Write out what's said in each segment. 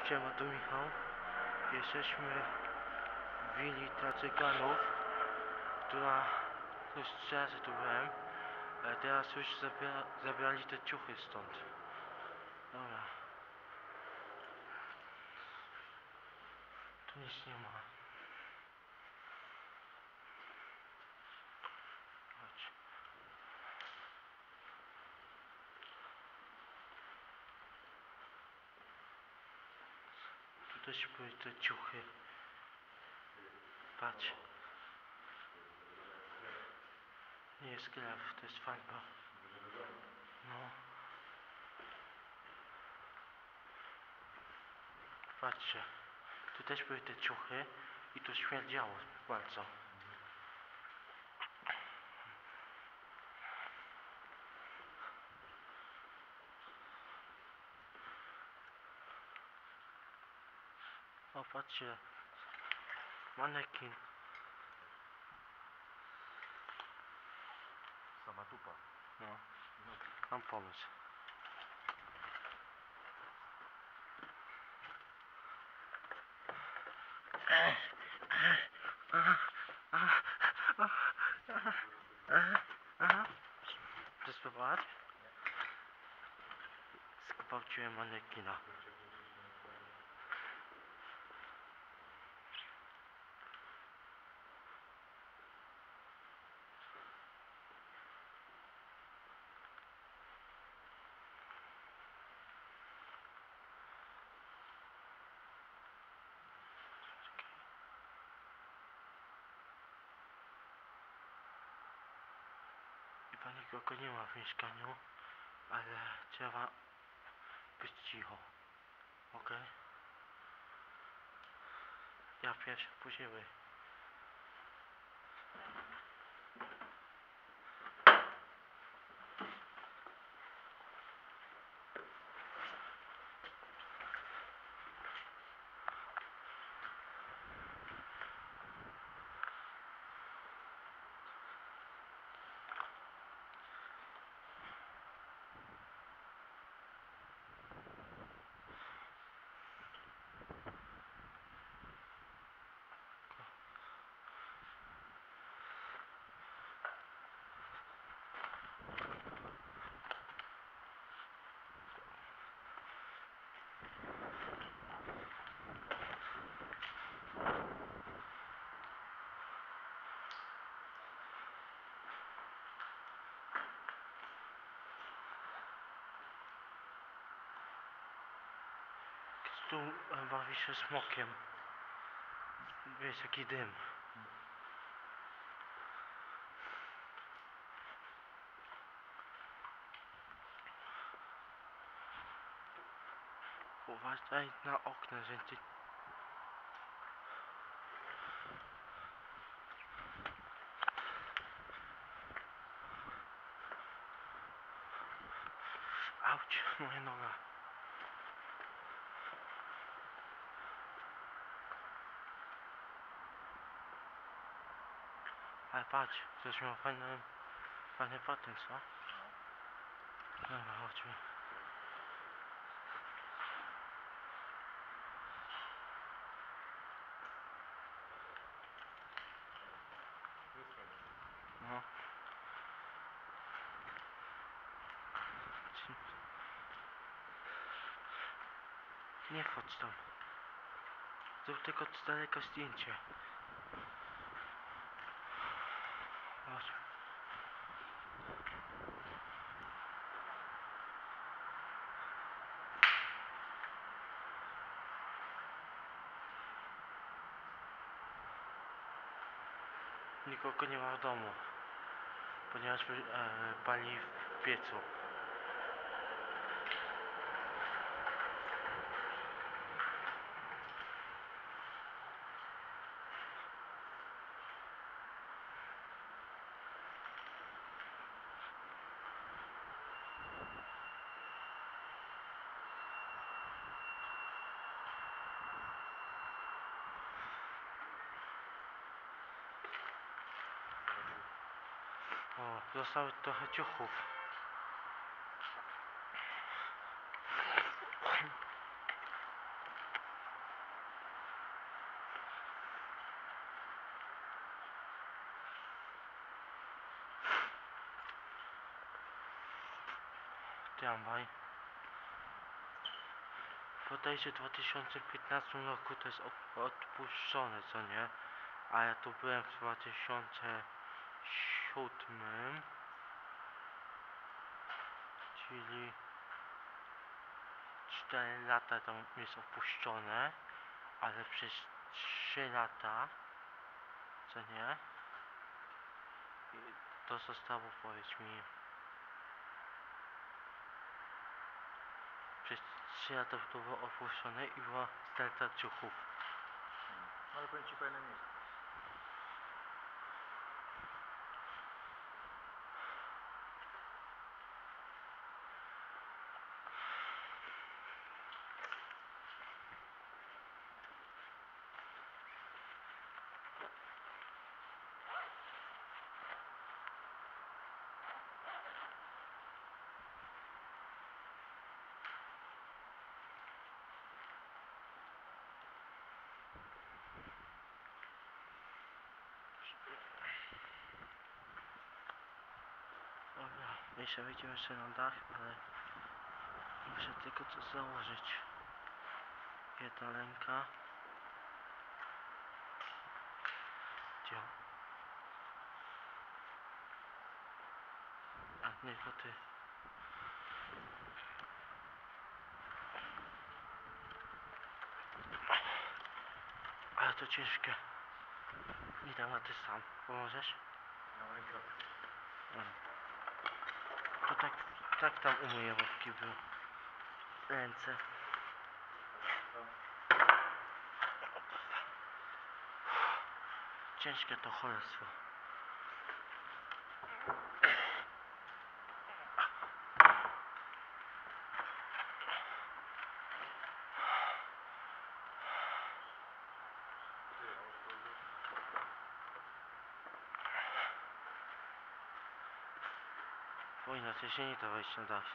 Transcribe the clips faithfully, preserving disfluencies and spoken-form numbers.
Siema, tu Michał. Jesteśmy w willi Tacykanów, która już trzy razy tu byłem, ale teraz już zabra zabrali te ciuchy stąd. Dobra. Tu nic nie ma. Chodź. Tu też były te ciuchy. Patrz. Nie jest krew, to jest farba. No. Patrzcie. Tu też były te ciuchy i tu śmierdziało bardzo. O, patrzcie. Manekin. Sama tupa. No. Mam pomysł. Chcesz spróbować? Zgwałciłem manekina. Chyba nikogo nie ma w mieszkaniu, ale trzeba być cicho. Ok? Ja pierwszy, później wy. Tu bawi się smokiem. Wiesz, jaki dym. Uważaj na okna, że ty... Auć, moja noga. Ale patrz, ktoś miał fajny, fajny patent, co? Dobra, chodźmy. No. Nie wchodź tam. Zrób tylko z daleka zdjęcie. Chodź. Nikogo nie ma w domu, ponieważ e, pali w piecu. O, zostały trochę ciuchów. tramwaj. Bodajże w dwa tysiące piętnastym roku to jest odpuszczone, co nie? A ja tu byłem w dwa tysiące siódmym, czyli cztery lata tam jest opuszczone, ale przez trzy lata, co nie? To zostało, powiedz mi, przez trzy lata to było opuszczone i była sterta ciuchów. No ale powiem ci fajne miejsce. Dobra, jeszcze wejdziemy jeszcze na dach, ale muszę tylko coś założyć. Jedna ręka. Gdzie? A nie, to ty. Ale to ciężkie. Nie dam na ty sam. Pomożesz? No rękę. To tak, tak tam umyję łapki był. Ręce. Ciężkie to cholerstwo. Bo inaczej się nie da wejść na dach.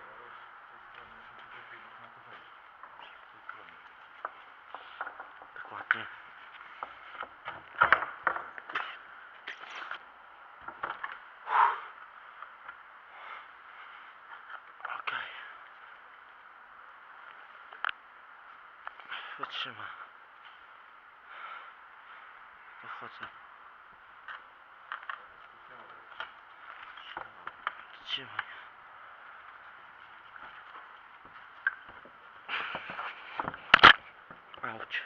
Dokładnie. Okej. Wytrzyma. Dochodzę. Trzymaj. Auć.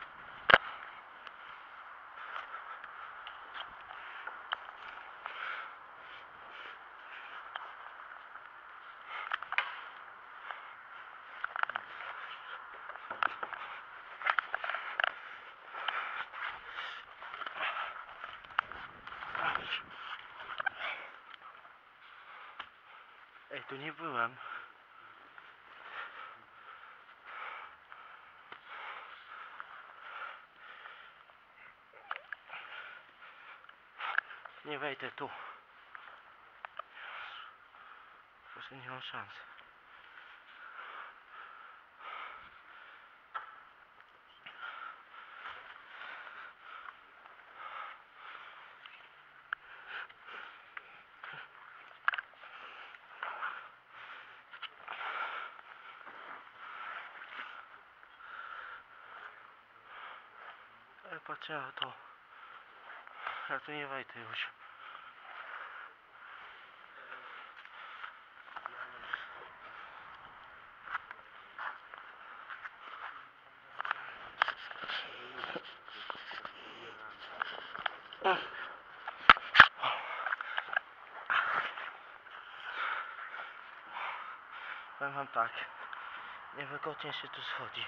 Auć. Ej, tu nie byłem. Nie wejdę tu. Po prostu nie mam szans. Ale patrzę na to. Ja tu nie wejdę już. Powiem wam tak. Niewygodnie się tu schodzi.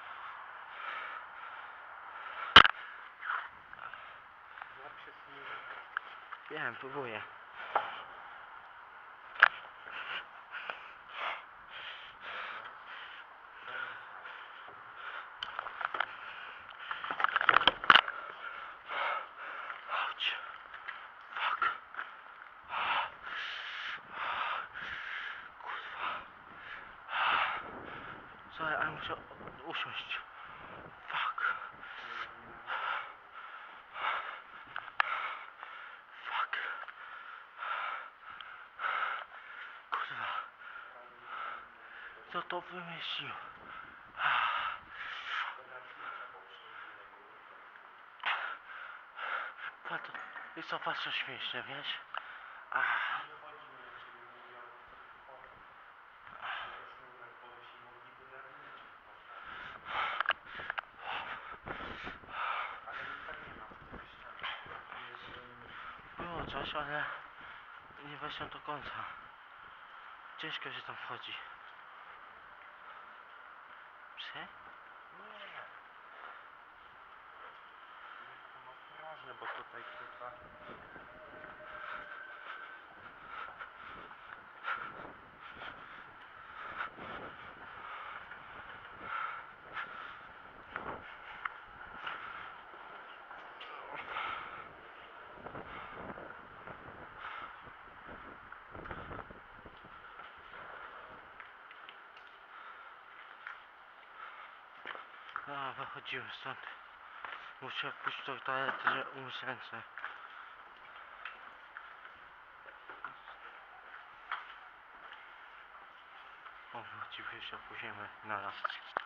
Wiem, próbuję. Chodź. Fuck. Kurwa. Sorry, ale muszę usiąść. Fuck. Fuck. Kurwa. Kto to wymyślił? Patrz, jest to bardzo śmieszne, wiesz? Ach. Było coś, ale nie weszłem do końca. Ciężko się tam wchodzi. Psy? Nie. To ostrożnie, bo tutaj chyba... A, wychodziłem stąd. Muszę pójść do toalety, że umyć ręce. O, dziwię się, pójdziemy na raz.